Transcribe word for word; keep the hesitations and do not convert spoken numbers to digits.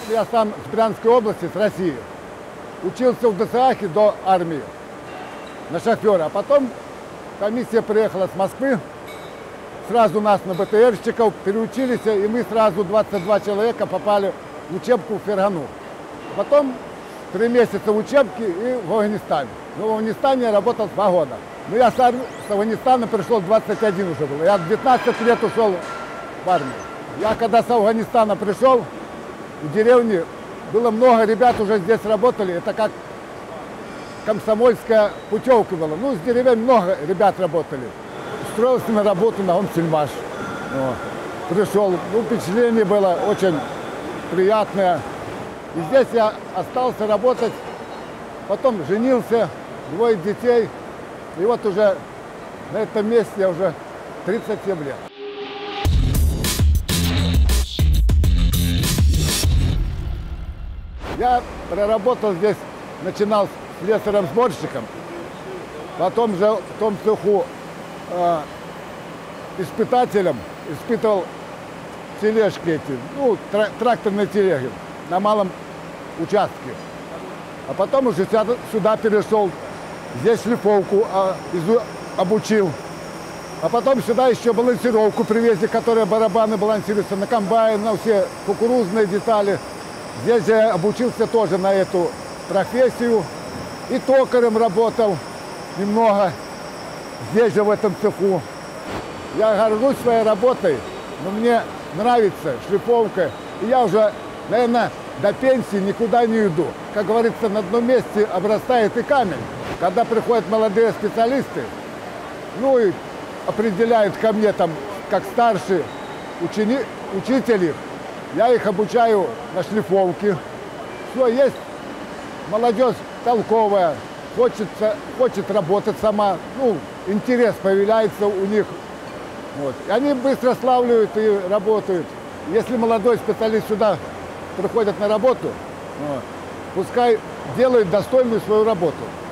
я сам с Брянской области, с России. Учился в ДСАХе до армии на шофера. А потом комиссия приехала с Москвы, сразу нас на БТРщиков переучились, и мы сразу двадцать два человека попали в учебку в Фергану. Потом три месяца учебки и в Афганистане. Но в Афганистане я работал два года. Но я с, армии, с Афганистана пришел двадцать один уже было. Я в девятнадцать лет ушел в армию. Я когда с Афганистана пришел, в деревне было много ребят, уже здесь работали. Это как комсомольская путевка была. Ну, с деревень много ребят работали. Устроился на работу на Омсельмаш. Пришел, ну, впечатление было очень приятное. И здесь я остался работать, потом женился, двое детей. И вот уже на этом месте я уже тридцать семь лет. Я проработал здесь, начинал с слесарем-сборщиком, потом же в том цеху э, испытателем, испытывал тележки эти, ну, тра тракторные телеги на малом участке. А потом уже сюда, сюда перешел, здесь шлифовку а, изу, обучил. А потом сюда еще балансировку привезли, которая барабаны балансируются на комбайн, на все кукурузные детали. Здесь я обучился тоже на эту профессию. И токарем работал немного здесь же, в этом цеху. Я горжусь своей работой, но мне нравится шлифовка. И я уже, наверное, до пенсии никуда не иду. Как говорится, на одном месте обрастает и камень. Когда приходят молодые специалисты, ну и определяют ко мне там, как старший учени... учитель их, я их обучаю на шлифовке. Все, есть молодежь толковая, хочется, хочет работать сама, ну, интерес появляется у них. Вот. И они быстро славливают и работают. Если молодой специалист сюда приходит на работу, вот, пускай делает достойную свою работу.